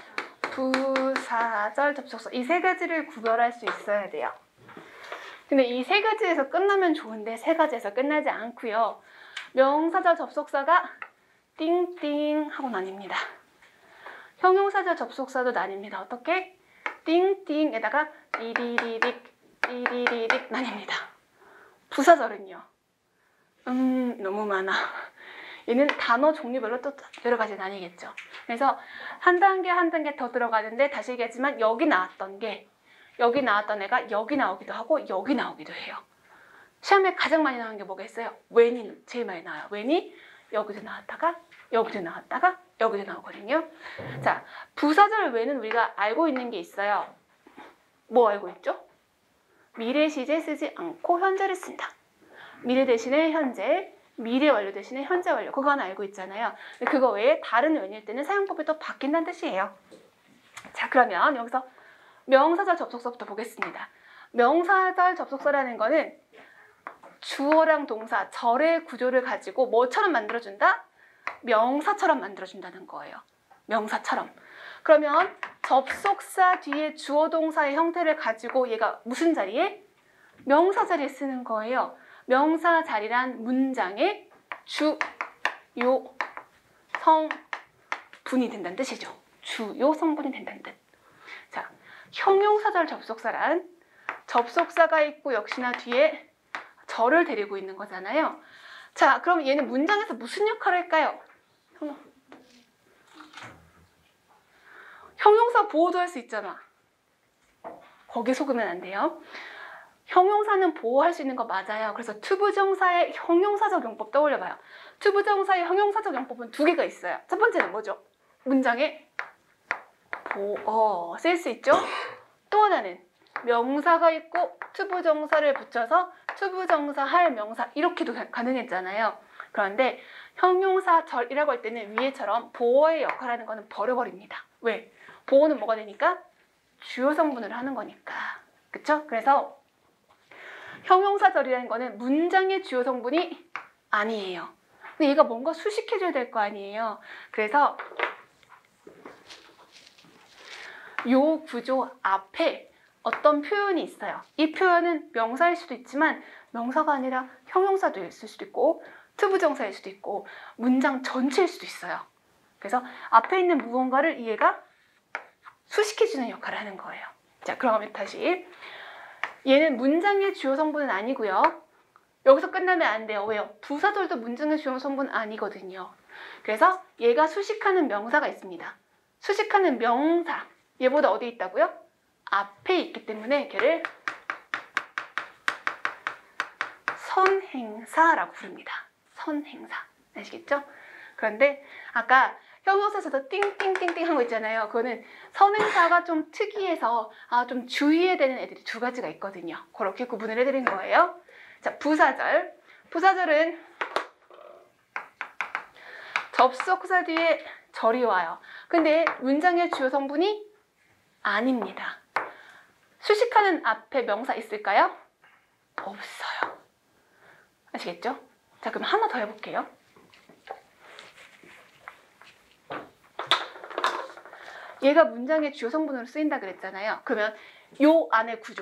Speaker 1: 부사절 접속사. 이 세 가지를 구별할 수 있어야 돼요. 근데 이 세 가지에서 끝나면 좋은데 세 가지에서 끝나지 않고요. 명사절 접속사가 띵띵 하고 나뉩니다. 형용사절 접속사도 나뉩니다. 어떻게? 띵띵에다가 띠리리릭 띠리리릭 나뉩니다. 부사절은요? 음 너무 많아. 얘는 단어 종류별로 또 여러 가지 나뉘겠죠. 그래서 한 단계 한 단계 더 들어가는데 다시 얘기하지만 여기 나왔던 게 여기 나왔던 애가 여기 나오기도 하고 여기 나오기도 해요. 시험에 가장 많이 나오는 게 뭐겠어요? when이 제일 많이 나와요. when이 여기도 나왔다가 여기도 나왔다가 여기도 나오거든요. 자, 부사절 when은 우리가 알고 있는 게 있어요. 뭐 알고 있죠? 미래 시제 쓰지 않고 현재를 쓴다. 미래 대신에 현재, 미래 완료 대신에 현재 완료. 그거 하나 알고 있잖아요. 근데 그거 외에 다른 when일 때는 사용법이 또 바뀐다는 뜻이에요. 자, 그러면 여기서 명사절 접속사부터 보겠습니다. 명사절 접속사라는 거는 주어랑 동사, 절의 구조를 가지고 뭐처럼 만들어준다? 명사처럼 만들어준다는 거예요. 명사처럼. 그러면 접속사 뒤에 주어 동사의 형태를 가지고 얘가 무슨 자리에? 명사 자리에 쓰는 거예요. 명사 자리란 문장의 주, 요, 성, 분이 된다는 뜻이죠. 주요 성분이 된다는 뜻. 자, 형용사절 접속사란 접속사가 있고 역시나 뒤에 절을 데리고 있는 거잖아요. 자, 그럼 얘는 문장에서 무슨 역할을 할까요? 형용사 보호도 할 수 있잖아. 거기에 속으면 안 돼요. 형용사는 보호할 수 있는 거 맞아요. 그래서 투부정사의 형용사적 용법 떠올려봐요. 투부정사의 형용사적 용법은 두 개가 있어요. 첫 번째는 뭐죠? 문장에 보어 쓸 수 있죠. 또 하나는 명사가 있고 투부정사를 붙여서 투부정사 할 명사 이렇게도 가능했잖아요. 그런데 형용사절이라고 할 때는 위에처럼 보어의 역할하는 거는 버려버립니다. 왜? 보어는 뭐가 되니까? 주요 성분을 하는 거니까. 그쵸? 그래서 형용사절이라는 거는 문장의 주요 성분이 아니에요. 근데 얘가 뭔가 수식해줘야 될 거 아니에요. 그래서 요 구조 앞에 어떤 표현이 있어요. 이 표현은 명사일 수도 있지만 명사가 아니라 형용사도 있을 수도 있고 투부정사일 수도 있고 문장 전체일 수도 있어요. 그래서 앞에 있는 무언가를 얘가 수식해주는 역할을 하는 거예요. 자, 그러면 다시 얘는 문장의 주요 성분은 아니고요. 여기서 끝나면 안 돼요. 왜요? 부사절도 문장의 주요 성분 아니거든요. 그래서 얘가 수식하는 명사가 있습니다. 수식하는 명사, 얘보다 어디 있다고요? 앞에 있기 때문에 걔를 선행사라고 부릅니다. 선행사. 아시겠죠? 그런데 아까 형용사에서도 띵띵띵띵 한 거 있잖아요. 그거는 선행사가 좀 특이해서 아, 좀 주의해야 되는 애들이 두 가지가 있거든요. 그렇게 구분을 해드린 거예요. 자, 부사절. 부사절은 접속사 뒤에 절이 와요. 근데 문장의 주요 성분이 아닙니다. 수식하는 앞에 명사 있을까요? 없어요. 아시겠죠? 자, 그럼 하나 더 해볼게요. 얘가 문장의 주요 성분으로 쓰인다 그랬잖아요. 그러면 요 안의 구조.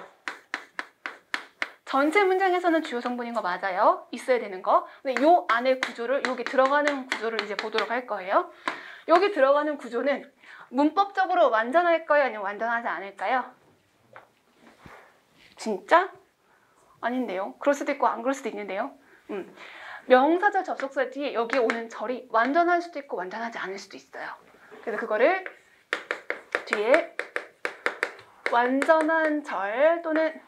Speaker 1: 전체 문장에서는 주요 성분인 거 맞아요. 있어야 되는 거. 근데 요 안의 구조를, 여기 들어가는 구조를 이제 보도록 할 거예요. 여기 들어가는 구조는 문법적으로 완전할까요? 아니면 완전하지 않을까요? 진짜? 아닌데요. 그럴 수도 있고 안 그럴 수도 있는데요. 음. 명사절 접속사 뒤에 여기 오는 절이 완전할 수도 있고 완전하지 않을 수도 있어요. 그래서 그거를 뒤에 완전한 절 또는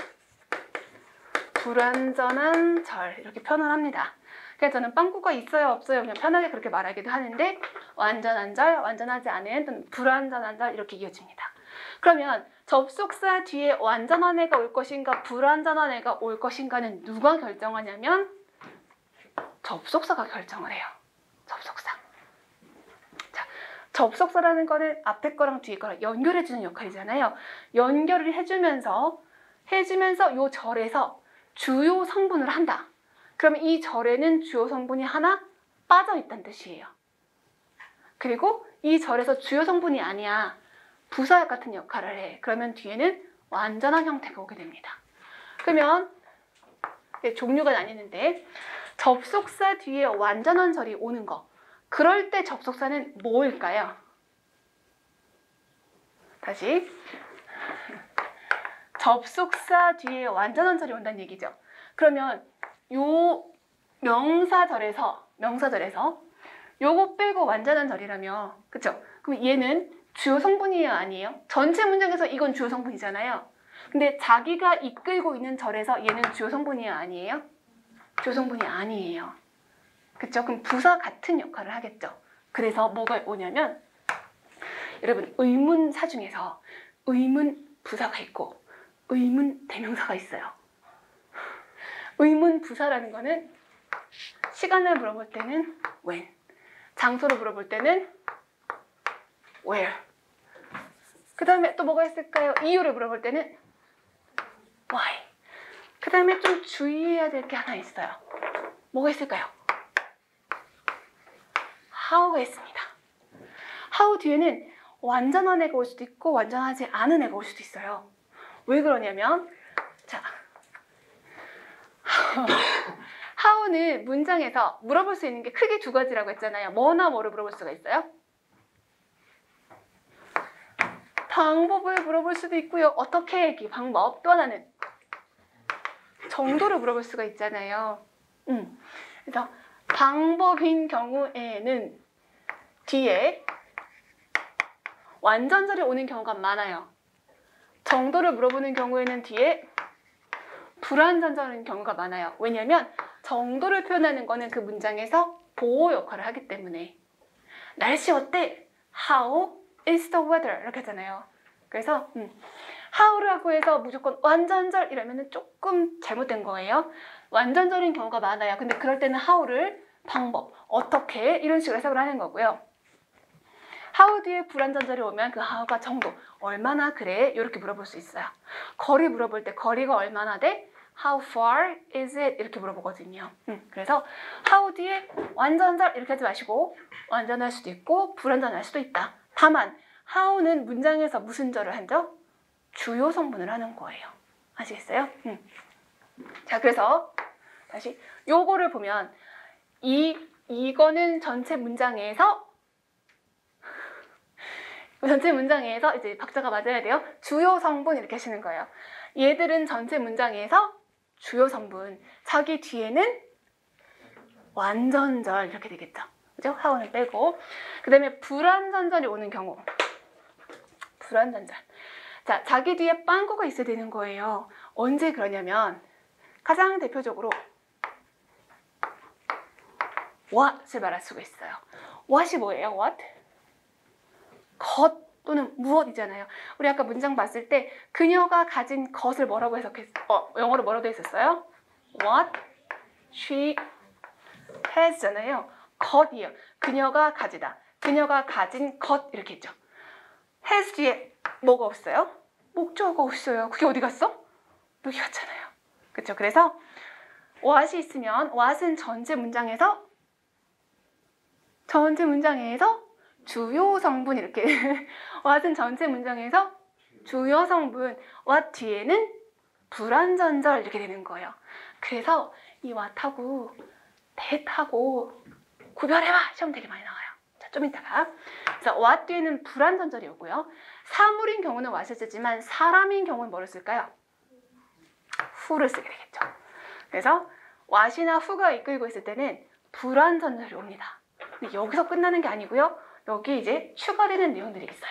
Speaker 1: 불완전한 절 이렇게 표현을 합니다. 그래서 저는 빵꾸가 있어요 없어요 그냥 편하게 그렇게 말하기도 하는데 완전한 절, 완전하지 않은 또는 불완전한 절 이렇게 이어집니다. 그러면 접속사 뒤에 완전한 애가 올 것인가 불완전한 애가 올 것인가는 누가 결정하냐면 접속사가 결정을 해요. 접속사. 자, 접속사라는 거는 앞에 거랑 뒤에 거랑 연결해주는 역할이잖아요. 연결을 해주면서 해주면서 요 절에서 주요 성분을 한다. 그러면 이 절에는 주요 성분이 하나 빠져있다는 뜻이에요. 그리고 이 절에서 주요 성분이 아니야. 부사 같은 역할을 해. 그러면 뒤에는 완전한 형태가 오게 됩니다. 그러면 종류가 나뉘는데 접속사 뒤에 완전한 절이 오는 거. 그럴 때 접속사는 뭐일까요? 다시. 접속사 뒤에 완전한 절이 온다는 얘기죠. 그러면 요 명사절에서 명사절에서 요거 빼고 완전한 절이라면 그쵸? 그럼 얘는 주요 성분이에요 아니에요? 전체 문장에서 이건 주요 성분이잖아요. 근데 자기가 이끌고 있는 절에서 얘는 주요 성분이에요 아니에요? 주요 성분이 아니에요. 그쵸? 그럼 부사 같은 역할을 하겠죠. 그래서 뭐가 오냐면 여러분 의문사 중에서 의문 부사가 있고 의문 대명사가 있어요. 의문 부사라는 거는 시간을 물어볼 때는 when, 장소를 물어볼 때는 where. 그 다음에 또 뭐가 있을까요? 이유를 물어볼 때는 why. 그 다음에 좀 주의해야 될 게 하나 있어요. 뭐가 있을까요? how가 있습니다. how 뒤에는 완전한 애가 올 수도 있고 완전하지 않은 애가 올 수도 있어요. 왜 그러냐면 자 how는 문장에서 물어볼 수 있는 게 크게 두 가지라고 했잖아요. 뭐나 뭐를 물어볼 수가 있어요? 방법을 물어볼 수도 있고요. 어떻게 이 방법. 또 하나는 정도를 물어볼 수가 있잖아요. 음. 그래서 방법인 경우에는 뒤에 완전절이 오는 경우가 많아요. 정도를 물어보는 경우에는 뒤에 불완전절인 경우가 많아요. 왜냐하면 정도를 표현하는 거는 그 문장에서 보호 역할을 하기 때문에 날씨 어때? How is the weather? 이렇게 하잖아요. 그래서 음, how라고 해서 무조건 완전절 이러면 조금 잘못된 거예요. 완전절인 경우가 많아요. 근데 그럴 때는 how를 방법, 어떻게 이런 식으로 해석을 하는 거고요. how 뒤에 불완전절이 오면 그 how가 정도, 얼마나 그래? 이렇게 물어볼 수 있어요. 거리 물어볼 때 거리가 얼마나 돼? How far is it? 이렇게 물어보거든요. 음, 그래서 how 뒤에 완전절 이렇게 하지 마시고 완전할 수도 있고 불완전할 수도 있다. 다만 how는 문장에서 무슨 절을 하죠? 주요 성분을 하는 거예요. 아시겠어요? 음. 자, 그래서 다시 요거를 보면 이 이거는 전체 문장에서 전체 문장에서 이제 박자가 맞아야 돼요. 주요 성분 이렇게 하시는 거예요. 얘들은 전체 문장에서 주요 성분, 자기 뒤에는 완전절 이렇게 되겠죠. 그죠? 하우는 빼고. 그 다음에 불완전절이 오는 경우. 불완전절. 자, 자기 뒤에 빵꾸가 있어야 되는 거예요. 언제 그러냐면 가장 대표적으로 what을 말할 수가 있어요. what이 뭐예요? what? 것 또는 무엇이잖아요. 우리 아까 문장 봤을 때 그녀가 가진 것을 뭐라고 해석했, 어, 영어로 뭐라고 했었어요? What she has잖아요. 것이에요. 그녀가 가지다. 그녀가 가진 것 이렇게 했죠. has 뒤에 뭐가 없어요? 목적어가 없어요. 그게 어디 갔어? 여기 갔잖아요. 그렇죠? 그래서 what이 있으면 what은 전체 문장에서 전체 문장에서 주요 성분 이렇게 what은 전체 문장에서 주요 성분 what 뒤에는 불완전절 이렇게 되는 거예요. 그래서 이 what하고 that하고 구별해봐 시험 되게 많이 나와요. 자, 좀 이따가. 그래서 what 뒤에는 불완전절이 오고요. 사물인 경우는 what을 쓰지만 사람인 경우는 뭐를 쓸까요? who를 쓰게 되겠죠. 그래서 what이나 who가 이끌고 있을 때는 불완전절이 옵니다. 근데 여기서 끝나는 게 아니고요. 여기 이제 추가되는 내용들이 있어요.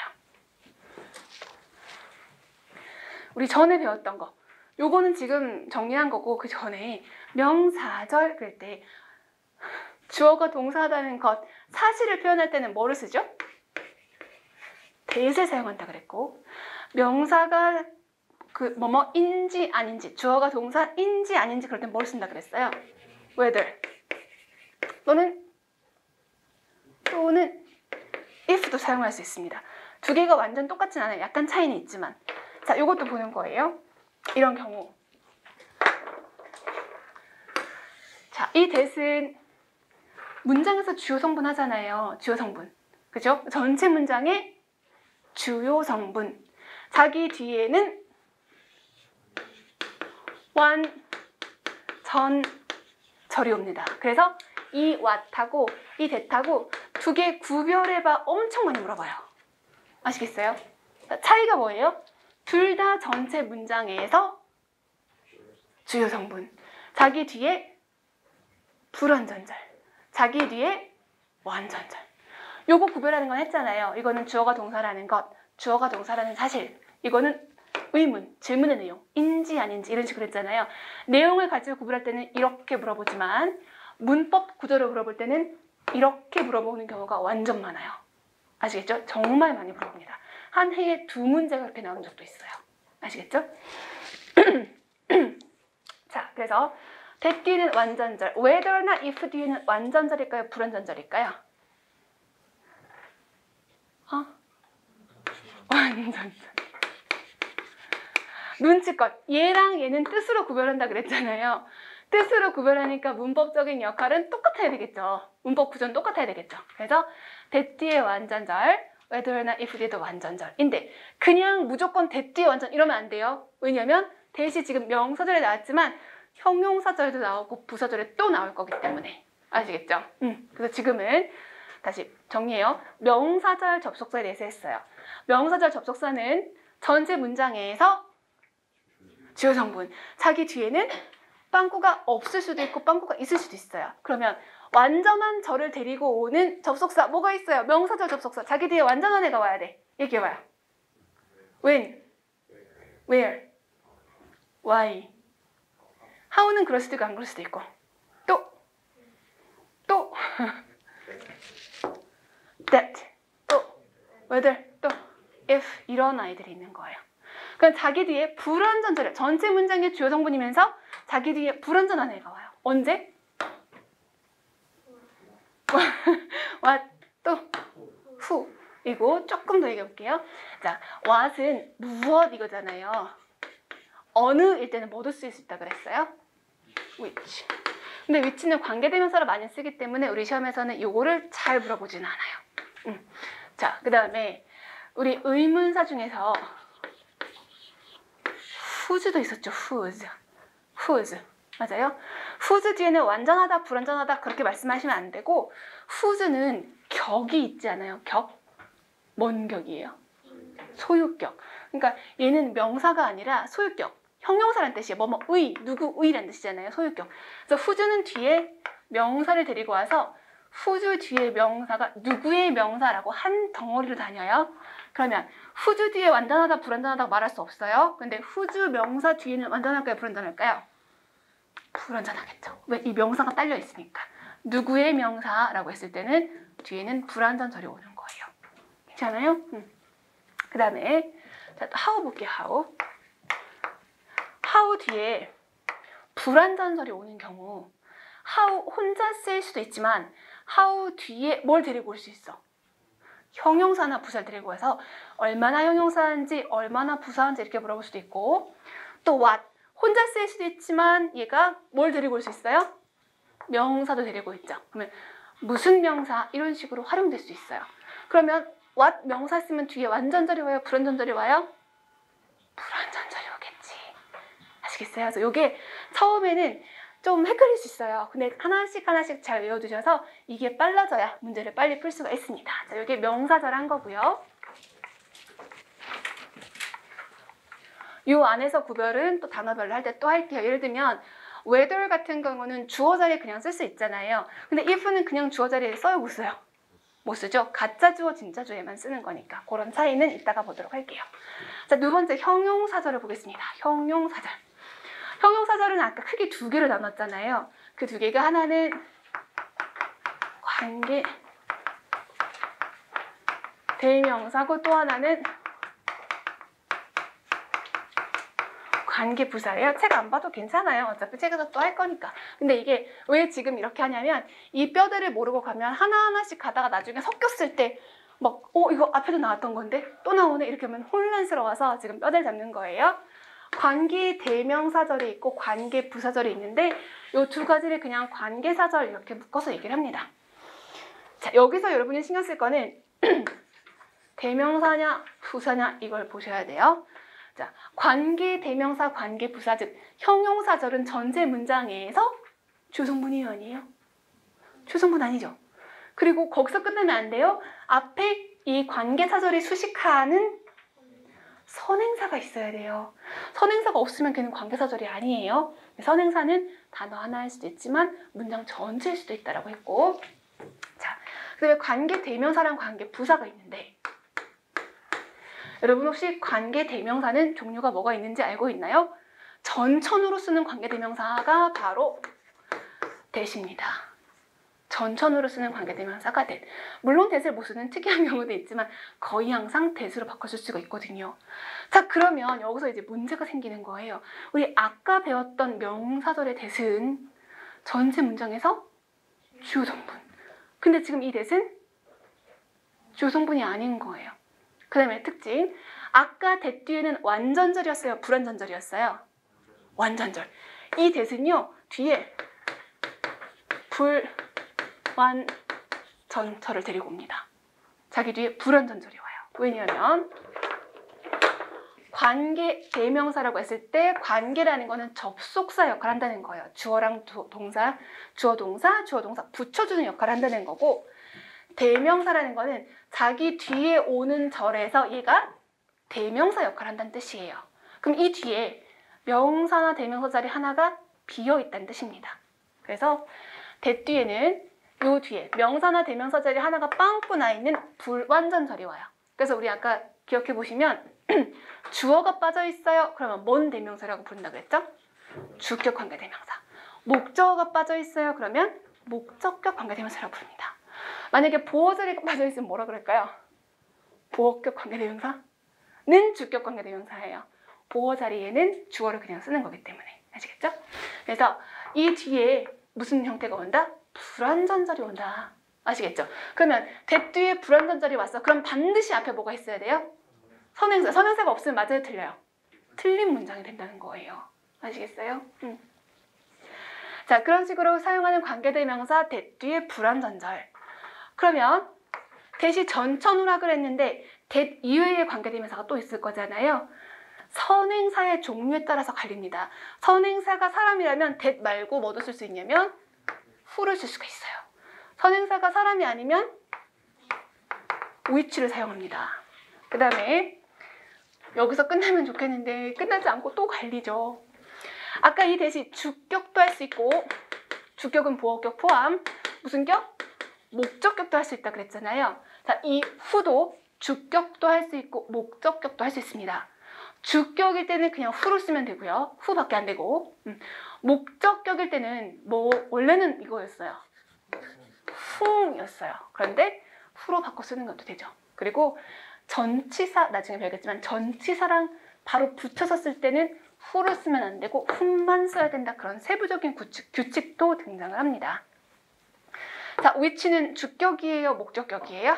Speaker 1: 우리 전에 배웠던 거. 요거는 지금 정리한 거고 그 전에 명사절 그럴 때 주어가 동사하다는 것, 사실을 표현할 때는 뭐를 쓰죠? that을 사용한다 그랬고 명사가 그 뭐뭐인지 아닌지 주어가 동사인지 아닌지 그럴 땐 뭘 쓴다 그랬어요? whether 또는 또는 if도 사용할 수 있습니다. 두 개가 완전 똑같진 않아요. 약간 차이는 있지만. 자, 이것도 보는 거예요. 이런 경우. 자, 이 that은 문장에서 주요 성분 하잖아요. 주요 성분. 그죠? 전체 문장의 주요 성분. 자기 뒤에는 완, 전, 절이 옵니다. 그래서 이 what하고 이 that하고 두 개 구별해봐 엄청 많이 물어봐요. 아시겠어요? 차이가 뭐예요? 둘 다 전체 문장에서 주요 성분. 자기 뒤에 불완전절. 자기 뒤에 완전절. 요거 구별하는 건 했잖아요. 이거는 주어가 동사라는 것, 주어가 동사라는 사실. 이거는 의문, 질문의 내용, 인지 아닌지 이런 식으로 했잖아요. 내용을 가지고 구별할 때는 이렇게 물어보지만 문법 구조를 물어볼 때는 이렇게 물어보는 경우가 완전 많아요. 아시겠죠? 정말 많이 물어봅니다. 한 해에 두 문제가 그렇게 나오는 적도 있어요. 아시겠죠? 자, 그래서 that 뒤에는 완전절, whether나 if 뒤에는 완전절일까요? 불완전절일까요? 어? 완전절. 눈치껏 얘랑 얘는 뜻으로 구별한다 그랬잖아요. 뜻으로 구별하니까 문법적인 역할은 똑같아야 되겠죠. 문법 구조는 똑같아야 되겠죠. 그래서 that 뒤에 완전절, whether나 if 뒤에도 완전절인데 그냥 무조건 that 뒤에 완전 이러면 안 돼요. 왜냐면 that이 지금 명사절에 나왔지만 형용사절도 나오고 부사절에 또 나올 거기 때문에. 아시겠죠? 음, 그래서 지금은 다시 정리해요. 명사절 접속사에 대해서 했어요. 명사절 접속사는 전체 문장에서 주요 성분, 자기 뒤에는 빵꾸가 없을 수도 있고 빵꾸가 있을 수도 있어요. 그러면 완전한 절을 데리고 오는 접속사 뭐가 있어요? 명사절 접속사. 자기 뒤에 완전한 애가 와야 돼. 얘기해봐요. when, where, why. how는 그럴 수도 있고 안 그럴 수도 있고. 또, 또 that, 또 whether, 또 if 이런 아이들이 있는 거예요. 그러니까 자기 뒤에 불완전절, 전체 문장의 주요 성분이면서 자기 뒤에 불완전한 애가 와요. 언제? what, 또 who. 이거 조금 더 얘기해 볼게요. 자, what은 무엇 이거잖아요. 어느일 때는 뭐도 쓸 수 있다 그랬어요? which. 근데 which는 관계대명사로 많이 쓰기 때문에 우리 시험에서는 이거를 잘 물어보지는 않아요. 음. 자, 그 다음에 우리 의문사 중에서 whose도 있었죠. whose. whose. 맞아요? whose 뒤에는 완전하다, 불완전하다 그렇게 말씀하시면 안 되고 whose는 격이 있지 않아요? 격? 뭔 격이에요? 소유격. 그러니까 얘는 명사가 아니라 소유격. 형용사란 뜻이에요. 뭐뭐 의, 누구의란 뜻이잖아요. 소유격. 그래서 whose는 뒤에 명사를 데리고 와서 whose 뒤에 명사가 누구의 명사라고 한 덩어리로 다녀요. 그러면 whose 뒤에 완전하다, 불완전하다고 말할 수 없어요. 근데 whose 명사 뒤에는 완전할까요, 불완전할까요? 불완전하겠죠. 왜? 이 명사가 딸려 있으니까. 누구의 명사라고 했을 때는 뒤에는 불완전절이 오는 거예요. 괜찮아요? 음. 그 다음에 자, 또 how 볼게요. how. how 뒤에 불완전절이 오는 경우 how 혼자 쓰일 수도 있지만 how 뒤에 뭘 데리고 올 수 있어? 형용사나 부사를 데리고 와서 얼마나 형용사인지 얼마나 부사인지 이렇게 물어볼 수도 있고 또 what 혼자 쓰일 수도 있지만 얘가 뭘 데리고 올 수 있어요? 명사도 데리고 있죠. 그러면 무슨 명사 이런 식으로 활용될 수 있어요. 그러면 what 명사 쓰면 뒤에 완전절이 와요? 불완전절이 와요? 불완전절이 오겠지. 아시겠어요? 그래서 이게 처음에는 좀 헷갈릴 수 있어요. 근데 하나씩 하나씩 잘 외워두셔서 이게 빨라져야 문제를 빨리 풀 수가 있습니다. 자, 이게 명사절한 거고요. 이 안에서 구별은 또 단어별로 할 때 또 할게요. 예를 들면 whether 같은 경우는 주어 자리에 그냥 쓸 수 있잖아요. 근데 if는 그냥 주어 자리에 써요, 못 써요? 못 쓰죠. 가짜 주어, 진짜 주어에만 쓰는 거니까. 그런 차이는 이따가 보도록 할게요. 자, 두 번째 형용사절을 보겠습니다. 형용사절. 형용사절은 아까 크게 두 개로 나눴잖아요. 그 두 개가 하나는 관계 대명사고 또 하나는 관계 부사예요. 책 안 봐도 괜찮아요. 어차피 책에서 또 할 거니까. 근데 이게 왜 지금 이렇게 하냐면 이 뼈들을 모르고 가면 하나하나씩 가다가 나중에 섞였을 때 막 어 이거 앞에도 나왔던 건데 또 나오네 이렇게 하면 혼란스러워서 지금 뼈들 잡는 거예요. 관계 대명사절이 있고 관계 부사절이 있는데 이 두 가지를 그냥 관계사절 이렇게 묶어서 얘기를 합니다. 자, 여기서 여러분이 신경 쓸 거는 대명사냐 부사냐 이걸 보셔야 돼요. 자, 관계 대명사 관계 부사 즉 형용사절은 전체 문장에서 주성분이 아니에요. 주성분 아니죠. 그리고 거기서 끝나면 안 돼요. 앞에 이 관계사절이 수식하는 선행사가 있어야 돼요. 선행사가 없으면 걔는 관계사절이 아니에요. 선행사는 단어 하나일 수도 있지만 문장 전체일 수도 있다라고 했고, 자, 그다음에 관계 대명사랑 관계 부사가 있는데, 여러분 혹시 관계 대명사는 종류가 뭐가 있는지 알고 있나요? 전천후로 쓰는 관계 대명사가 바로 대시입니다. 전천후로 쓰는 관계대명사가 that. 물론 that을 못 쓰는 특이한 경우도 있지만 거의 항상 that으로 바꿔줄 수가 있거든요. 자, 그러면 여기서 이제 문제가 생기는 거예요. 우리 아까 배웠던 명사절의 that은 전체 문장에서 주요 성분. 근데 지금 이 that은 주요 성분이 아닌 거예요. 그 다음에 특징. 아까 that 뒤에는 완전절이었어요? 불완전절이었어요? 완전절. 이 that은요, 뒤에 불 완전절을 데리고 옵니다. 자기 뒤에 불완전절이 와요. 왜냐하면 관계 대명사라고 했을 때 관계라는 거는 접속사 역할을 한다는 거예요. 주어랑 도, 동사, 주어 동사, 주어 동사 붙여주는 역할을 한다는 거고, 대명사라는 거는 자기 뒤에 오는 절에서 얘가 대명사 역할을 한다는 뜻이에요. 그럼 이 뒤에 명사나 대명사 자리 하나가 비어있다는 뜻입니다. 그래서 that 뒤에는 요 뒤에 명사나 대명사 자리 하나가 빵꾸 나 있는 불완전절이 와요. 그래서 우리 아까 기억해 보시면 주어가 빠져 있어요. 그러면 뭔 대명사라고 부른다 그랬죠? 주격 관계 대명사. 목적어가 빠져 있어요. 그러면 목적격 관계 대명사라고 부릅니다. 만약에 보어절이 빠져 있으면 뭐라 그럴까요? 보어격 관계 대명사는 주격 관계 대명사예요. 보어 자리에는 주어를 그냥 쓰는 거기 때문에. 아시겠죠? 그래서 이 뒤에 무슨 형태가 온다? 불완전절이 온다. 아시겠죠? 그러면 that 뒤에 불완전절이 왔어. 그럼 반드시 앞에 뭐가 있어야 돼요? 선행사. 선행사가 없으면 맞아요? 틀려요? 틀린 문장이 된다는 거예요. 아시겠어요? 음. 자, 그런 식으로 사용하는 관계대명사 that 뒤에 불완전절. 그러면 대시 전천후라 그랬는데 that 이외의 관계대명사가 또 있을 거잖아요. 선행사의 종류에 따라서 갈립니다. 선행사가 사람이라면 that 말고 뭐도 쓸 수 있냐면 who를 쓸 수가 있어요. 선행사가 사람이 아니면 which를 사용합니다. 그 다음에 여기서 끝나면 좋겠는데 끝나지 않고 또 갈리죠. 아까 이 대시 주격도 할 수 있고 주격은 보어격 포함 무슨 격? 목적격도 할 수 있다 그랬잖아요. 자, 이 who도 주격도 할 수 있고 목적격도 할 수 있습니다. 주격일 때는 그냥 who를 쓰면 되고요. who밖에 안 되고 음. 목적격일 때는 뭐 원래는 이거였어요. whom이었어요. 그런데 who로 바꿔 쓰는 것도 되죠. 그리고 전치사 나중에 배우겠지만 전치사랑 바로 붙여서 쓸 때는 who를 쓰면 안 되고 whom만 써야 된다. 그런 세부적인 규칙, 규칙도 등장을 합니다. 자, which는 주격이에요? 목적격이에요?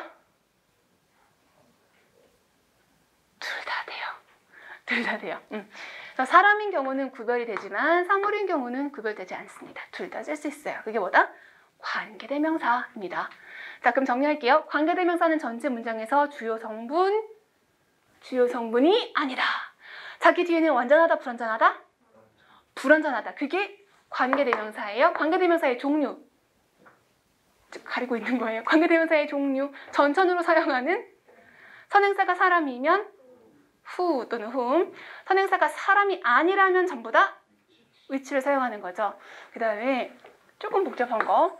Speaker 1: 둘 다 돼요. 둘 다 돼요. 음. 사람인 경우는 구별이 되지만 사물인 경우는 구별되지 않습니다. 둘 다 쓸 수 있어요. 그게 뭐다? 관계대명사입니다. 자, 그럼 정리할게요. 관계대명사는 전체 문장에서 주요 성분, 주요 성분이 아니다. 자기 뒤에는 완전하다, 불완전하다? 불완전하다. 그게 관계대명사예요. 관계대명사의 종류. 가리고 있는 거예요. 관계대명사의 종류. 전천으로 사용하는 선행사가 사람이면 who 또는 whom. 선행사가 사람이 아니라면 전부 다 which를 사용하는 거죠. 그 다음에 조금 복잡한 거.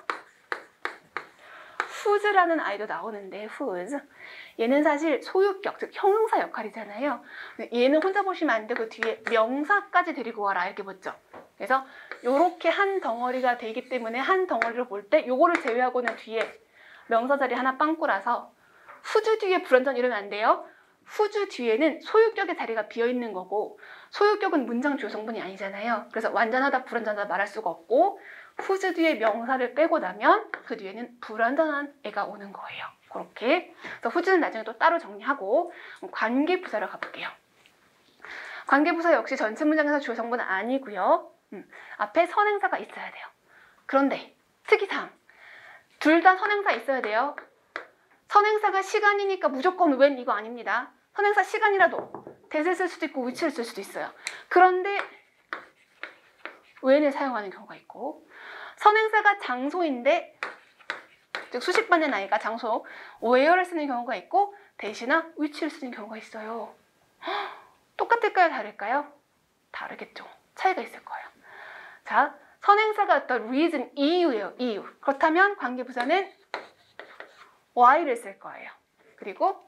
Speaker 1: whose라는 아이도 나오는데 whose. 얘는 사실 소유격, 즉 형용사 역할이잖아요. 얘는 혼자 보시면 안 되고 뒤에 명사까지 데리고 와라 이렇게 봤죠. 그래서 이렇게 한 덩어리가 되기 때문에 한 덩어리로 볼 때 요거를 제외하고는 뒤에 명사 자리 하나 빵꾸라서 whose 뒤에 불완전 이러면 안 돼요. whose 뒤에는 소유격의 자리가 비어있는 거고 소유격은 문장 주요 성분이 아니잖아요. 그래서 완전하다, 불완전하다 말할 수가 없고 whose 뒤에 명사를 빼고 나면 그 뒤에는 불완전한 애가 오는 거예요. 그렇게. 그래서 whose는 나중에 또 따로 정리하고 관계부사를 가볼게요. 관계부사 역시 전체 문장에서 주요 성분은 아니고요. 음, 앞에 선행사가 있어야 돼요. 그런데 특이사항. 둘 다 선행사 있어야 돼요. 선행사가 시간이니까 무조건 when 이거 아닙니다. 선행사 시간이라도 that을 쓸 수도 있고 which를 쓸 수도 있어요. 그런데 when을 사용하는 경우가 있고 선행사가 장소인데 즉 수십반의 나이가 장소 where를 쓰는 경우가 있고 that이나 which를 쓰는 경우가 있어요. 헉, 똑같을까요? 다를까요? 다르겠죠. 차이가 있을 거예요. 자, 선행사가 어떤 reason, 이유예요. 이유. 그렇다면 관계부사는 why를 쓸 거예요. 그리고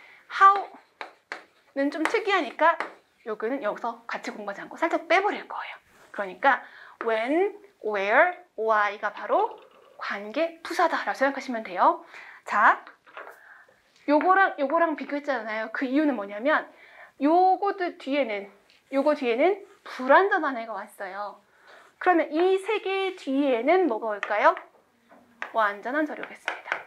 Speaker 1: how는 좀 특이하니까 여기는 여기서 같이 공부하지 않고 살짝 빼버릴 거예요. 그러니까 when, where, why가 바로 관계부사다라고 생각하시면 돼요. 자, 요거랑 요거랑 비교했잖아요. 그 이유는 뭐냐면 요거들 뒤에는 요거 뒤에는 불완전한 애가 왔어요. 그러면 이 세 개 뒤에는 뭐가 올까요? 완전한 절이 오겠습니다.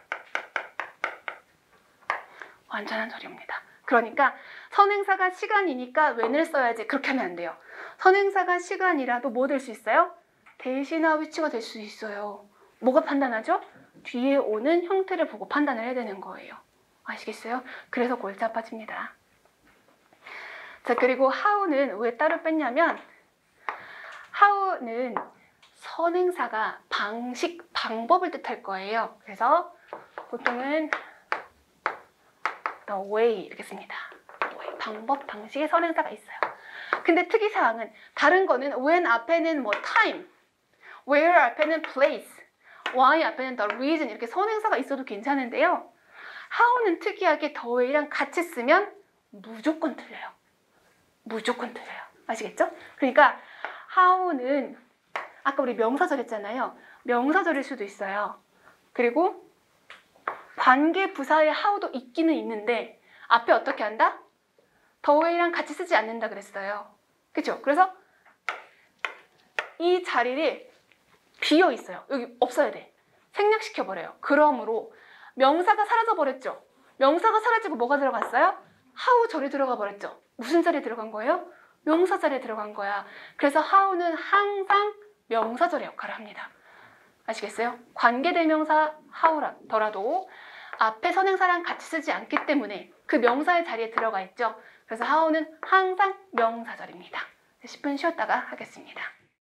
Speaker 1: 완전한 절입니다. 그러니까 선행사가 시간이니까 when을 써야지 그렇게 하면 안 돼요. 선행사가 시간이라도 뭐 될 수 있어요? that이나 which가 될 수 있어요. 뭐가 판단하죠? 뒤에 오는 형태를 보고 판단을 해야 되는 거예요. 아시겠어요? 그래서 골치 아파집니다. 자, 그리고 how는 왜 따로 뺐냐면 how는 선행사가 방식, 방법을 뜻할 거예요. 그래서 보통은 the way 이렇게 씁니다. way, 방법, 방식의 선행사가 있어요. 근데 특이사항은 다른 거는 when 앞에는 뭐 time, where 앞에는 place, why 앞에는 the reason 이렇게 선행사가 있어도 괜찮은데요. how는 특이하게 the way랑 같이 쓰면 무조건 틀려요. 무조건 틀려요. 아시겠죠? 그러니까 how는 아까 우리 명사절 했잖아요. 명사절일 수도 있어요. 그리고 관계부사의 how도 있기는 있는데 앞에 어떻게 한다? the way랑 같이 쓰지 않는다 그랬어요. 그렇죠? 그래서 이 자리를 비어 있어요. 여기 없어야 돼. 생략시켜버려요. 그러므로 명사가 사라져버렸죠. 명사가 사라지고 뭐가 들어갔어요? how 절이 들어가 버렸죠. 무슨 자리에 들어간 거예요? 명사 자리에 들어간 거야. 그래서 how는 항상 명사절의 역할을 합니다. 아시겠어요? 관계대명사 how더라도 앞에 선행사랑 같이 쓰지 않기 때문에 그 명사의 자리에 들어가 있죠. 그래서 how는 항상 명사절입니다. 십 분 쉬었다가 하겠습니다.